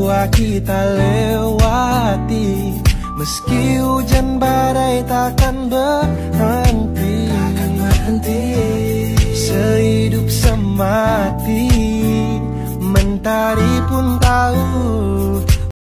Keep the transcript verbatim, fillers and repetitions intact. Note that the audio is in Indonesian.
berdua kita lewati. Meski hujan badai takkan berhenti, takkan berhenti. Sehidup semati, mentari pun tahu